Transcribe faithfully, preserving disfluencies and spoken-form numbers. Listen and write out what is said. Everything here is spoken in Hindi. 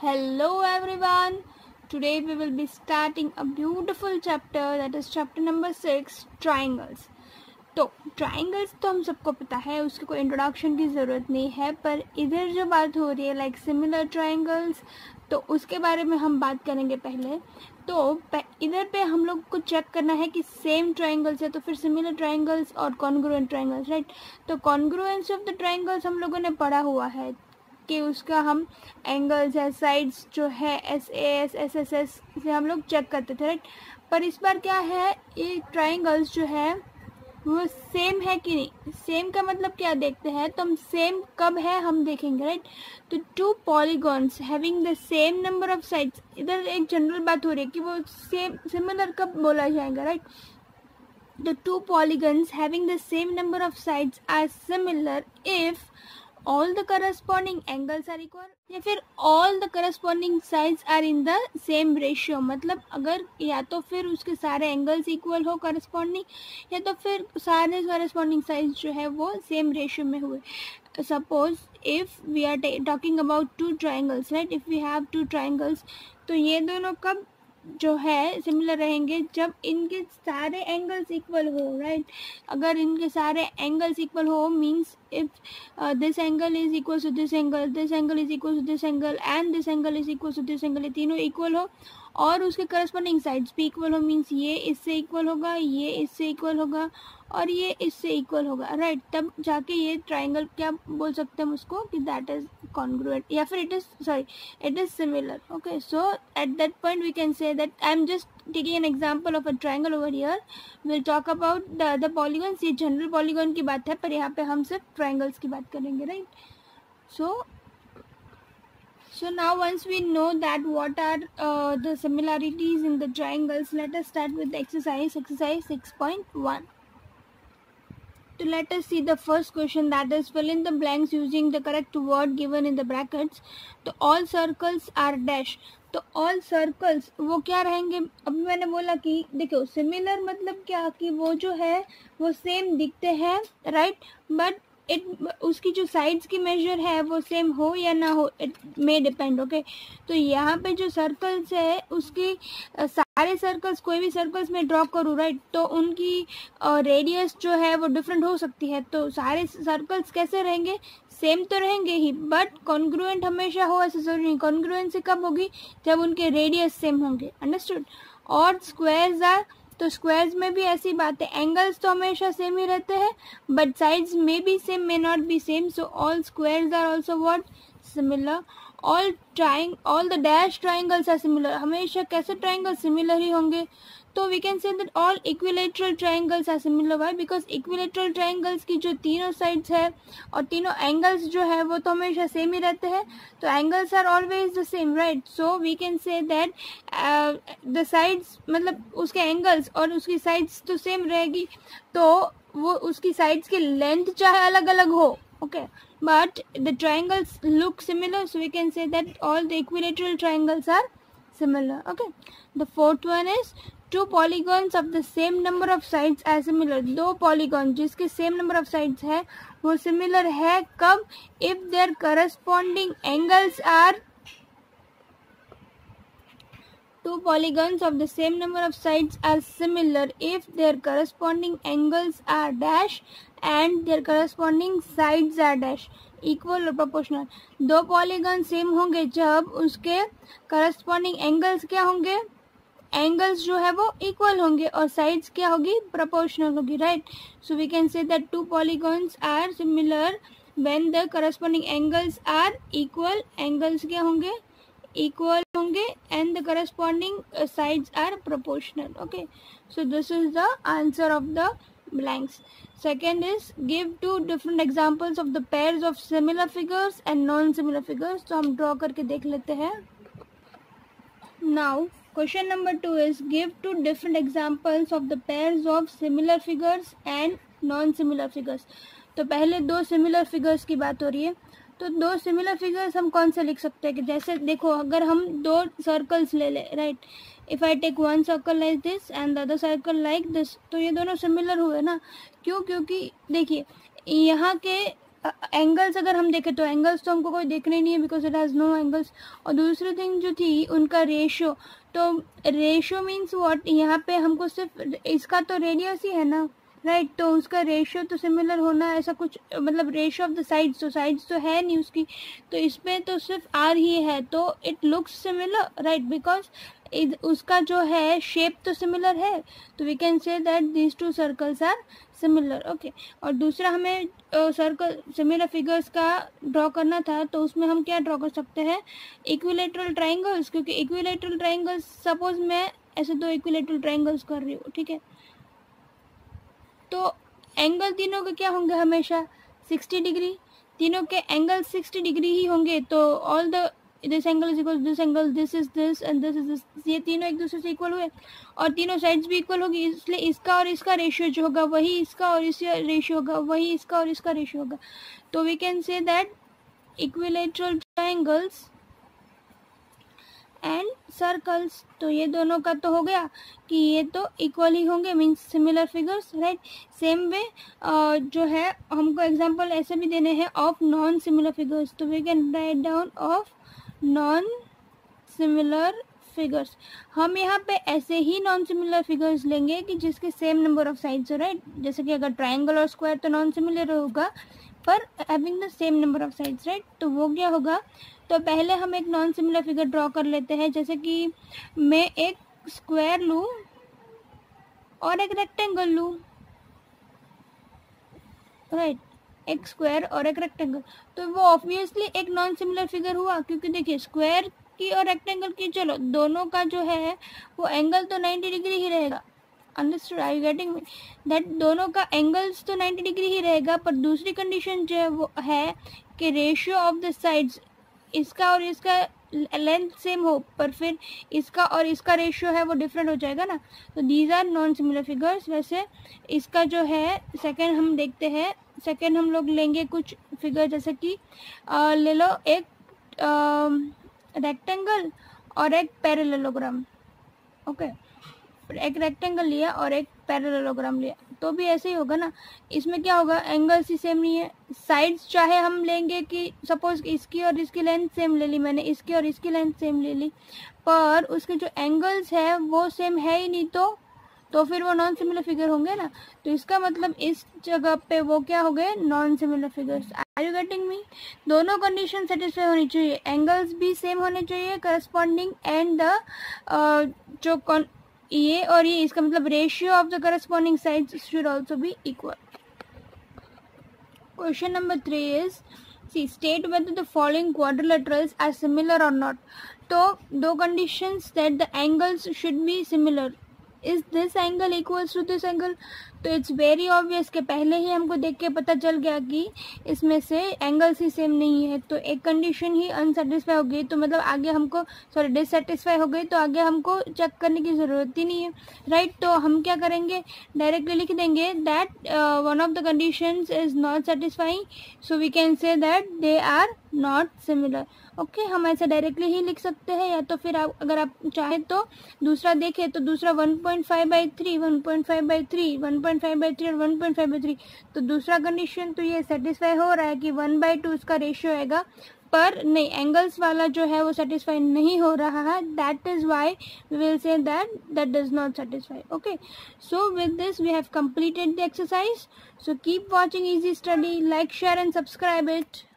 Hello everyone. Today we will be starting a beautiful chapter, that is chapter number six, triangles. तो ट्राइंगल्स तो हम सबको पता है, उसकी कोई इंट्रोडक्शन की ज़रूरत नहीं है, पर इधर जो बात हो रही है लाइक सिमिलर ट्राइंगल्स, तो उसके बारे में हम बात करेंगे पहले। तो इधर पे हम लोग को चेक करना है कि सेम ट्राइंगल्स है तो फिर सिमिलर ट्राइंगल्स और कॉन्ग्रुएंट ट्राइंगल्स, राइट। तो कॉन्ग्रुएंस ऑफ द ट्राइंगल्स हम लोगों ने पढ़ा हुआ है कि उसका हम एंगल्स है, साइड्स जो है S A S S S S से हम लोग चेक करते थे, राइट। पर इस बार क्या है, ये ट्राइंगल्स जो है वो सेम है कि नहीं। सेम का मतलब क्या देखते हैं, तो हम सेम कब है हम देखेंगे, राइट। तो two polygons having the same number of sides, इधर एक जनरल बात हो रही है कि वो सेम सिमिलर कब बोला जाएगा, right. The two polygons having the same number of sides are similar if all the corresponding angles are equal, या फिर all the corresponding sides are in the same ratio। मतलब अगर या तो फिर उसके सारे एंगल्स इक्वल हो corresponding, या तो फिर सारे corresponding sides जो है वो same ratio में हुए। Suppose if we are talking about two triangles, right, if we have two triangles, तो ये दोनों कब जो है सिमिलर रहेंगे, जब इनके सारे एंगल्स इक्वल हो, राइट। अगर इनके सारे एंगल्स इक्वल हो means if this angle is equal to this angle, this angle is equal to this angle and this angle is equal to this angle, ये तीनों इक्वल हो और उसके करस्पॉन्डिंग साइड्स भी इक्वल हो, मींस ये इससे इक्वल होगा, ये इससे इक्वल होगा और ये इससे इक्वल होगा, राइट। तब जाके ये ट्राइंगल क्या बोल सकते हैं हम उसको कि दैट इज कॉन्ग्रुएंट, या फिर it is sorry it is similar. Okay, so at that point we can say that I am just taking an example of a triangle over here. We'll talk about the other polygons. ये जनरल पॉलीगॉन की बात है, पर यहाँ पे हम सिर्फ ट्राइंगल्स की बात करेंगे, right. So so now once we know that what are uh, the similarities in the triangles, let us start with the exercise exercise six point one. So let us see the first question, that is fill in the blanks using the correct word given in the brackets. तो all circles are dash, तो ऑल सर्कल्स वो क्या रहेंगे। अभी मैंने बोला कि देखो सिमिलर मतलब क्या कि वो जो है वो सेम दिखते हैं, राइट, बट इट उसकी जो साइड्स की मेजर है वो सेम हो या ना हो, इट मे डिपेंड। ओके, तो यहाँ पे जो सर्कल्स है उसकी सारे सर्कल्स कोई भी सर्कल्स में ड्रॉ करूँ, राइट, तो उनकी रेडियस जो है वो डिफरेंट हो सकती है। तो सारे सर्कल्स कैसे रहेंगे, सेम तो रहेंगे ही, बट कॉन्ग्रुएंट हमेशा हो ऐसा जरूरी नहीं। कॉन्ग्रुएंसी कब होगी, जब उनके रेडियस सेम होंगे, अंडरस्टूड। और स्क्वायर्स आर, तो स्क्वायर्स में भी ऐसी बात है, एंगल्स तो हमेशा सेम ही रहते हैं बट साइड्स में भी same, may not be same, so all squares are also what, similar. All triangle all the dash triangles are similar, हमेशा कैसे ट्राइंगल सिमिलर ही होंगे। तो we can say that all equilateral triangles are similar. Why, because equilateral triangles की जो तीनों साइड्स है और तीनों एंगल्स जो है वो तो हमेशा सेम ही रहते हैं, तो angles are always the same, right. So we can say that the sides मतलब उसके एंगल्स और उसकी साइड्स तो सेम रहेगी, तो वो उसकी साइड्स की लेंथ चाहे अलग अलग हो, okay, but the triangles look similar, so we can say that all the equilateral triangles are similar. Okay, the fourth one is two polygons of the same number of sides are similar. दो polygon जिसके same number of sides है वो similar है कब, if their corresponding angles are two polygons of the same number of sides are similar if their corresponding angles are dash and their corresponding sides are dash, equal or proportional। दो पॉलीगन सेम होंगे जब उसके corresponding angles क्या होंगे, एंगल्स जो है वो इक्वल होंगे और साइड्स क्या होगी, प्रोपोर्शनल होगी, right. So we can say that two polygons are similar when the corresponding angles are equal, angles क्या होंगे, इक्वल होंगे and the corresponding sides are proportional. Okay, so this is the answer of the blanks. Second is give two different examples of the pairs of similar figures and non-similar figures. तो हम ड्रॉ करके देख लेते हैं। Now question number two is give two different examples of the pairs of similar figures and non-similar figures. तो पहले दो similar figures की बात हो रही है, तो दो सिमिलर फिगर्स हम कौन से लिख सकते हैं कि जैसे देखो अगर हम दो सर्कल्स ले ले, right, if I take one circle like this and the other circle like this, तो ये दोनों सिमिलर हुए ना। क्यों, क्योंकि देखिए यहाँ के एंगल्स अगर हम देखें तो एंगल्स तो हमको कोई देखने नहीं है because it has no angles. और दूसरी थिंग जो थी उनका रेशियो, तो रेशियो मीन्स व्हाट, यहाँ पे हमको सिर्फ इसका तो रेडियस ही है ना, राइट right, तो उसका रेशियो तो सिमिलर होना ऐसा कुछ, मतलब रेशियो ऑफ द साइड्स, तो साइड्स तो है नहीं उसकी, तो इसमें तो सिर्फ आर ही है, तो it looks similar, right, because उसका जो है शेप तो सिमिलर है, तो we can say that these two circles are similar. Okay, और दूसरा हमें सर्कल सिमिलर फिगर्स का ड्रॉ करना था, तो उसमें हम क्या ड्रॉ कर सकते हैं, इक्विलेटरल ट्राइंगल्स, क्योंकि इक्विलेटरल ट्राइंगल्स, सपोज मैं ऐसे दो इक्विलेटरल ट्राइंगल्स कर रही हूँ, ठीक है, तो एंगल तीनों के क्या होंगे, हमेशा सिक्सटी डिग्री, तीनों के एंगल सिक्सटी डिग्री ही होंगे, तो all the this angle is equal this angle, this is this and this is this, ये तीनों एक दूसरे से इक्वल हुए और तीनों साइड्स भी इक्वल होगी, इसलिए इसका और इसका रेशियो जो होगा वही इसका और इसका रेशियो होगा, वही इसका और इसका रेशियो होगा, तो we can say that equilateral triangles and circles, तो ये दोनों का तो हो गया कि ये तो इक्वल ही होंगे, means similar figures, right. Same way जो है हमको एग्जांपल ऐसे भी देने हैं ऑफ नॉन सिमिलर फिगर्स, तो we can write down of non similar figures. हम यहाँ पे ऐसे ही नॉन सिमिलर फिगर्स लेंगे कि जिसके सेम नंबर ऑफ साइड्स हो, राइट, जैसे कि अगर ट्राइंगल और स्क्वायर तो नॉन सिमिलर होगा पर having the same number of sides, right, तो वो क्या होगा, तो पहले हम एक नॉन सिमिलर फिगर ड्रॉ कर लेते हैं, जैसे कि मैं एक स्क्वायर लूँ और एक रेक्टेंगल लूँ, राइट, एक स्क्वायर और एक रेक्टेंगल, तो वो ऑब्वियसली एक नॉन सिमिलर फिगर हुआ, क्योंकि देखिए स्क्वायर की और रेक्टेंगल की, चलो दोनों का जो है वो एंगल तो नाइन्टी डिग्री ही रहेगा, understood, are you getting me, that दोनों का एंगल्स तो नाइन्टी डिग्री ही रहेगा, पर दूसरी कंडीशन जो है वो है कि रेशियो ऑफ द साइड्स, इसका और इसका लेंथ सेम हो, पर फिर इसका और इसका रेशियो है वो डिफरेंट हो जाएगा ना, तो these are non similar figures. वैसे इसका जो है सेकंड हम देखते हैं, सेकंड हम लोग लेंगे कुछ फिगर, जैसे कि आ, ले लो एक रेक्टेंगल और एक पैरेललोग्राम, ओके, एक रेक्टेंगल लिया और एक पैरेललोग्राम लिया, तो भी ऐसे ही होगा ना, इसमें क्या होगा, एंगल्स ही सेम नहीं है, साइड्स चाहे हम लेंगे कि सपोज इसकी और इसकी लेंथ सेम ले ली मैंने, इसकी और इसकी लेंथ सेम ले ली, पर उसके जो एंगल्स है वो सेम है ही नहीं, तो तो फिर वो नॉन सिमिलर फिगर होंगे ना, तो इसका मतलब इस जगह पे वो क्या हो गए, non similar figures. Are you getting me, दोनों कंडीशन सेटिस्फाई होनी चाहिए, एंगल्स भी सेम होने चाहिए करस्पॉन्डिंग, एंड द जो ये और ये, इसका मतलब ratio of the corresponding sides should also be equal. Question number three is C state whether the following quadrilaterals are similar और नॉट, तो दो conditions that the angles should be similar, is this angle equals to this angle, तो इट्स वेरी ऑब्वियस कि पहले ही हमको देख के पता चल गया कि इसमें से एंगल्स ही सेम नहीं है, तो एक कंडीशन ही अनसेटिस्फाई हो गई, तो मतलब आगे हमको सॉरी डिससेटिस्फाई हो गई, तो आगे हमको चेक करने की ज़रूरत ही नहीं है, राइट right? तो हम क्या करेंगे, डायरेक्टली लिख देंगे that one of the conditions is not satisfying, so we can say that they are not similar. Okay, हम ऐसे डायरेक्टली ही लिख सकते हैं, या तो फिर आप अगर आप चाहें तो दूसरा देखें, तो दूसरा one point five by three, one point five by three, one point five by three और one point five by three, तो दूसरा कंडीशन तो ये सेटिस्फाई हो रहा है कि वन बाई टू इसका रेशियो आएगा, पर नहीं, एंगल्स वाला जो है वो सेटिस्फाई नहीं हो रहा है, that is why we will say that that does not satisfy. Okay, so with this we have completed the exercise, so keep watching Easy Study, like, share and subscribe it.